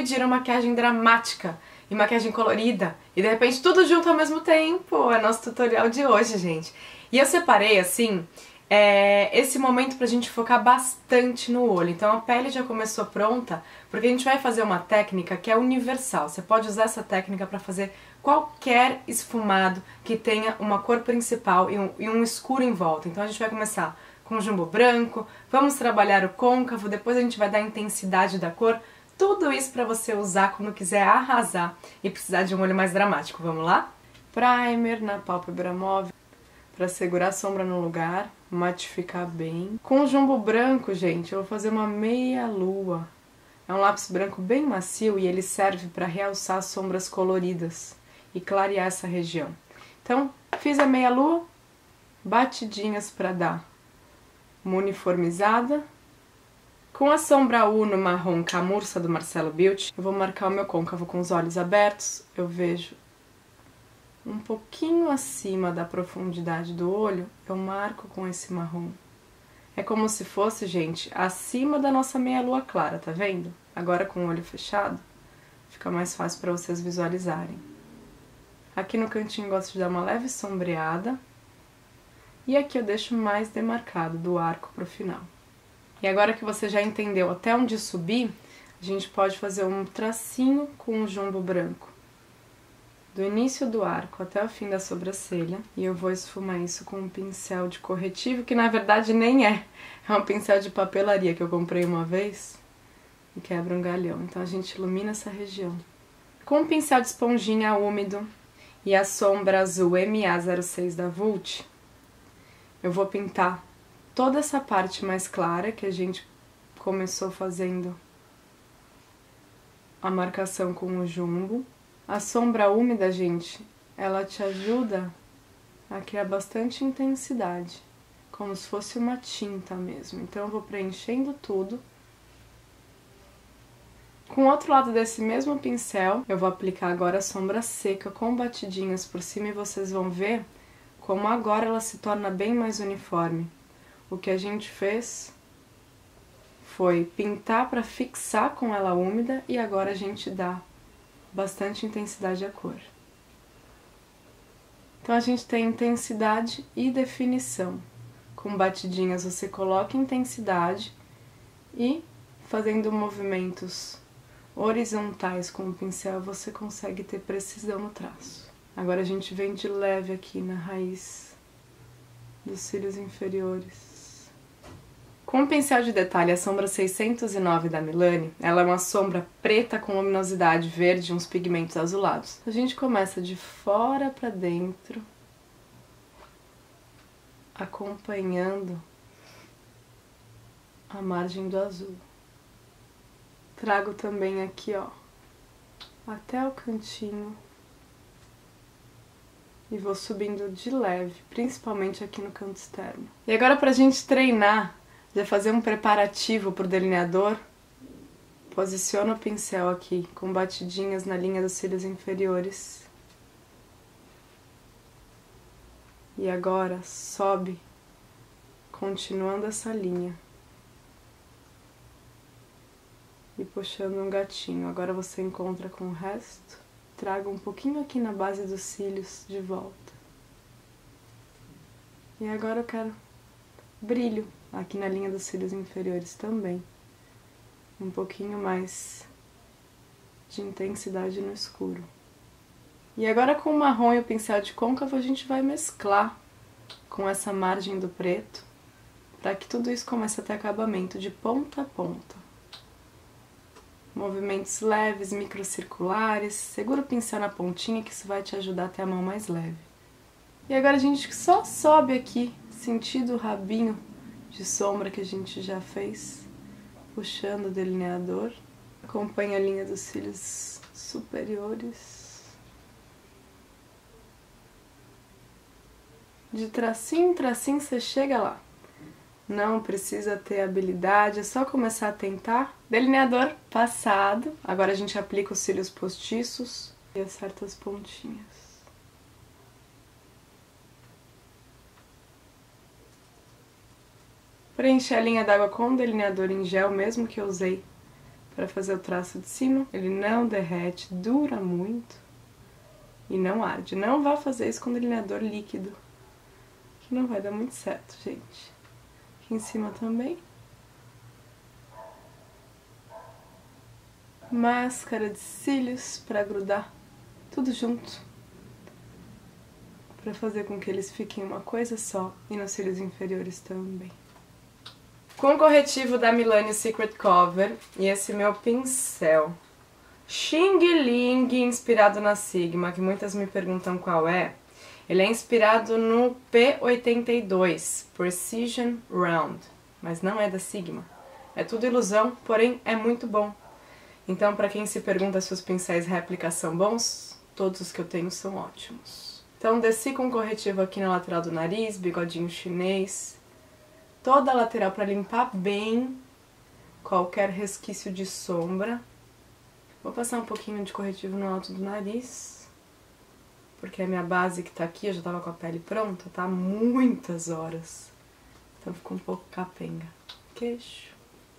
pediram maquiagem dramática e maquiagem colorida e de repente tudo junto ao mesmo tempo. É nosso tutorial de hoje, gente. E eu separei, assim, esse momento pra gente focar bastante no olho. Então a pele já começou pronta, porque a gente vai fazer uma técnica que é universal. Você pode usar essa técnica pra fazer qualquer esfumado que tenha uma cor principal e um escuro em volta. Então a gente vai começar com o jumbo branco, vamos trabalhar o côncavo, depois a gente vai dar a intensidade da cor. Tudo isso pra você usar quando quiser arrasar e precisar de um olho mais dramático. Vamos lá? Primer na pálpebra móvel para segurar a sombra no lugar, matificar bem. Com o jumbo branco, gente, eu vou fazer uma meia lua. É um lápis branco bem macio e ele serve para realçar as sombras coloridas e clarear essa região. Então, fiz a meia lua, batidinhas para dar uma uniformizada. Com a sombra Uno marrom camurça do Marcelo Beauty, eu vou marcar o meu côncavo com os olhos abertos. Eu vejo um pouquinho acima da profundidade do olho, eu marco com esse marrom. É como se fosse, gente, acima da nossa meia-lua clara, tá vendo? Agora com o olho fechado, fica mais fácil para vocês visualizarem. Aqui no cantinho eu gosto de dar uma leve sombreada. E aqui eu deixo mais demarcado, do arco pro final. E agora que você já entendeu até onde subir, a gente pode fazer um tracinho com o jumbo branco. Do início do arco até o fim da sobrancelha. E eu vou esfumar isso com um pincel de corretivo, que na verdade nem é. É um pincel de papelaria que eu comprei uma vez e quebra um galhão. Então a gente ilumina essa região. Com um pincel de esponjinha úmido e a sombra azul MA06 da Vult, eu vou pintar toda essa parte mais clara que a gente começou fazendo a marcação com o jumbo. A sombra úmida, gente, ela te ajuda a criar bastante intensidade, como se fosse uma tinta mesmo. Então eu vou preenchendo tudo. Com o outro lado desse mesmo pincel, eu vou aplicar agora a sombra seca com batidinhas por cima e vocês vão ver como agora ela se torna bem mais uniforme. O que a gente fez foi pintar para fixar com ela úmida e agora a gente dá bastante intensidade à cor. Então a gente tem intensidade e definição. Com batidinhas você coloca intensidade e fazendo movimentos horizontais com o pincel você consegue ter precisão no traço. Agora a gente vem de leve aqui na raiz dos cílios inferiores. Com o pincel de detalhe, a sombra 609 da Milani, ela é uma sombra preta com luminosidade verde e uns pigmentos azulados. A gente começa de fora pra dentro, acompanhando a margem do azul. Trago também aqui, ó, até o cantinho. E vou subindo de leve, principalmente aqui no canto externo. E agora pra gente treinar, já fazer um preparativo pro delineador, posiciona o pincel aqui, com batidinhas na linha dos cílios inferiores. E agora sobe, continuando essa linha. E puxando um gatinho. Agora você encontra com o resto. Traga um pouquinho aqui na base dos cílios de volta. E agora eu quero brilho aqui na linha dos cílios inferiores também. Um pouquinho mais de intensidade no escuro. E agora com o marrom e o pincel de côncavo a gente vai mesclar com essa margem do preto para que tudo isso comece a ter acabamento de ponta a ponta. Movimentos leves, microcirculares. Segura o pincel na pontinha que isso vai te ajudar a ter a mão mais leve. E agora a gente só sobe aqui, sentindo o rabinho de sombra que a gente já fez, puxando o delineador. Acompanha a linha dos cílios superiores. De tracinho em tracinho você chega lá. Não precisa ter habilidade, é só começar a tentar. Delineador passado. Agora a gente aplica os cílios postiços e acerta as pontinhas. Preencher a linha d'água com o delineador em gel, mesmo que eu usei para fazer o traço de cima. Ele não derrete, dura muito e não arde. não vá fazer isso com delineador líquido, que não vai dar muito certo, gente. Aqui em cima também. Máscara de cílios para grudar tudo junto, para fazer com que eles fiquem uma coisa só, e nos cílios inferiores também. Com o corretivo da Milani Secret Cover e esse meu pincel Xing Ling, inspirado na Sigma, que muitas me perguntam qual é. Ele é inspirado no P82, Precision Round, mas não é da Sigma. É tudo ilusão, porém é muito bom. Então, para quem se pergunta se os pincéis réplica são bons, todos os que eu tenho são ótimos. Então, desci com corretivo aqui na lateral do nariz, bigodinho chinês, toda a lateral para limpar bem qualquer resquício de sombra. Vou passar um pouquinho de corretivo no alto do nariz, porque a minha base que tá aqui, eu já tava com a pele pronta, tá há muitas horas. Então ficou um pouco capenga. Queixo.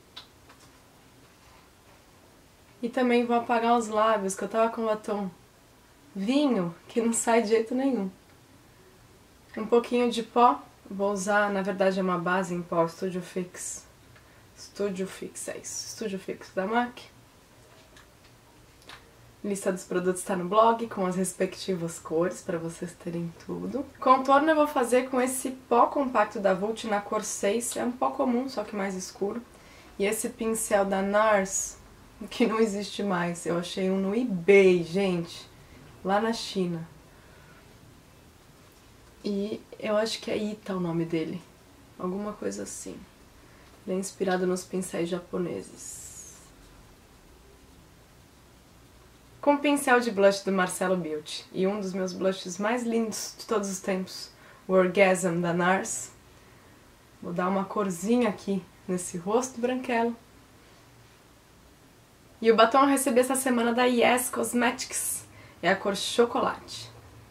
E também vou apagar os lábios, que eu tava com batom vinho, que não sai de jeito nenhum. Um pouquinho de pó, vou usar, na verdade é uma base em pó, Studio Fix. Studio Fix, é isso, Studio Fix da MAC. Lista dos produtos está no blog, com as respectivas cores, para vocês terem tudo. Contorno eu vou fazer com esse pó compacto da Vult na cor 6, é um pó comum, só que mais escuro. E esse pincel da NARS, que não existe mais, eu achei um no eBay, gente, lá na China. E eu acho que é Ita o nome dele, alguma coisa assim. Ele é inspirado nos pincéis japoneses. Com o pincel de blush do Marcelo Beauty e um dos meus blushes mais lindos de todos os tempos, o Orgasm da NARS. Vou dar uma corzinha aqui nesse rosto branquelo. E o batom eu recebi essa semana da Yes Cosmetics, é a cor chocolate.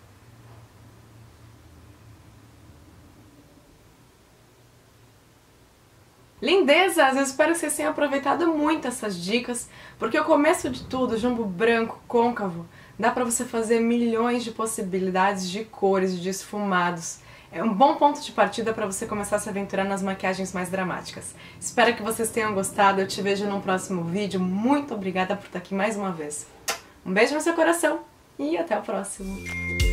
Lindezas! Eu espero que vocês tenham aproveitado muito essas dicas, porque o começo de tudo, jumbo branco, côncavo, dá pra você fazer milhões de possibilidades de cores, de esfumados. É um bom ponto de partida para você começar a se aventurar nas maquiagens mais dramáticas. Espero que vocês tenham gostado, eu te vejo num próximo vídeo. Muito obrigada por estar aqui mais uma vez. Um beijo no seu coração e até o próximo!